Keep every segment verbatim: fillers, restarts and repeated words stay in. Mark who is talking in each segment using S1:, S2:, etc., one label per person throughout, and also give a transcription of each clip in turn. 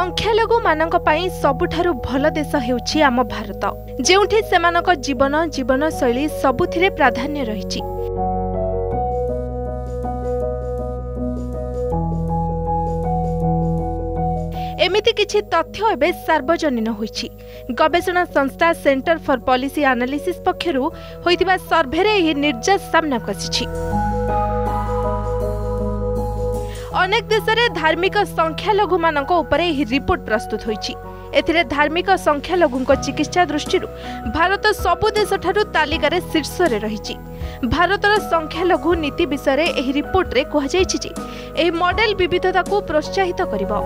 S1: संख्यालघु मानक पई सबुठारु भल देश हेउछि आम भारत, जेउठी सेमानक जीवन जीवन शैली सबुथिरे प्राधान्य रहिछि। एमिति किछि तथ्य एबे सार्वजनीन होइछि। गवेषणा संस्था सेंटर फॉर पॉलिसी एनालिसिस पक्षरु होइतिबा सर्भेरे एही निर्यास सामना आसिछि। अनेक देश में धार्मिक संख्यालघु मानक उपरे एही रिपोर्ट प्रस्तुत होइछि। एथिरे धार्मिक संख्यालघुଙ୍କ चिकित्सा दृष्टि भारत सबु देश ठारू तालिकार शीर्ष रे रहिछि। भारतर संख्यालघु नीति विषय में एही रिपोर्ट रे कहा जायछि जे एही मॉडल विविधता को प्रोत्साहित करिबो।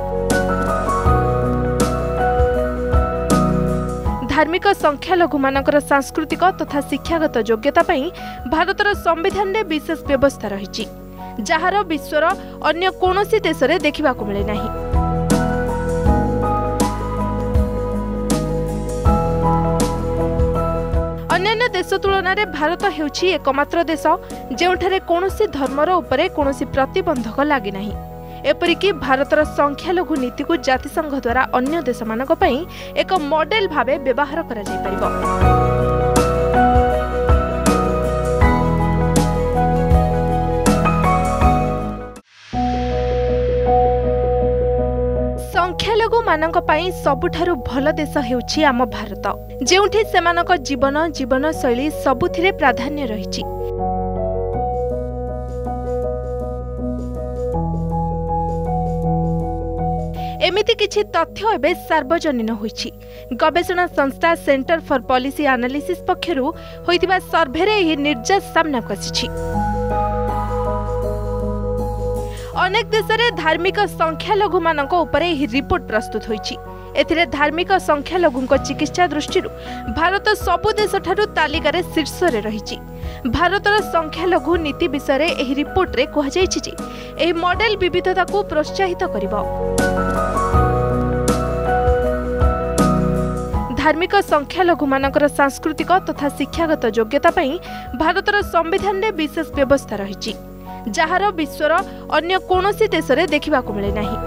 S1: धार्मिक संख्यालघु मानकर सांस्कृतिक तथा शिक्षागत योग्यता पई भारतर संविधान रे विशेष व्यवस्था रहिछि, जहार विश्वर अन्य कोनोसी देश रे देखिबा को मिले नाही। अन्य देश तुलना रे भारत हेउछि एकमात्र देश जेउठारे कोनोसी धर्मर उपरे कोनोसी प्रतिबंधक लागि नाही। एपरिकी भारतर संख्यालघु नीति को जातिसंघ द्वारा अन्य देश मानक पई एक मॉडल भावे व्यवहार करा जाय परिबो। संख्यालघु मानक पई सबुठारु भल देश हेउछि आम भारत, जेउठी सेमानक जीवन जीवन शैली सबुथिरे प्राधान्य रहिछि। एमिति किछि तथ्य एबे सार्वजनीन होइछि। गवेषणा संस्था सेंटर फॉर पॉलिसी एनालिसिस पक्षरु होइतिबा सर्भेरे एही निर्यास सामना आसिछि। अनेक देश में धार्मिक संख्यालघु मानक उपरे एही रिपोर्ट प्रस्तुत होइछि। एथिरे धार्मिक संख्यालघुଙ୍କ चिकित्सा दृष्टि भारत सबु देश ठारू तालिकार शीर्ष रे रहिछि। भारतर संख्यालघु नीति विषय में एही रिपोर्ट रे कहा जायछि जे एही मॉडल विविधता को प्रोत्साहित करिबो। धार्मिक संख्यालघु मानकर सांस्कृतिक तथा शिक्षागत योग्यता पई भारतर संविधान रे विशेष व्यवस्था रहिछि, जहार विश्वर अन्य कोनोसी देश रे देखिबा को मिले नाही।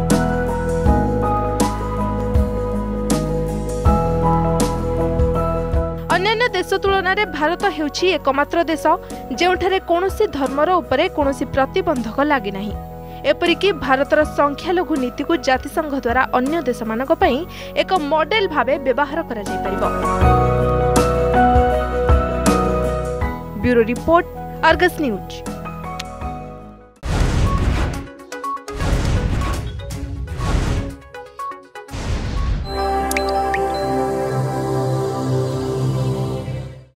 S1: अन्य देश तुलना रे भारत हेउछि एकमात्र देश जेउठारे कोनोसी धर्मर उपरे कोनोसी प्रतिबंधक लागि नाही। एपरिकी भारतर संख्यालघु नीति को जातिसंघ द्वारा अन्य देश मानक पई एक मॉडल भावे व्यवहार करा जाय परिबो। Bureau report, Argus news.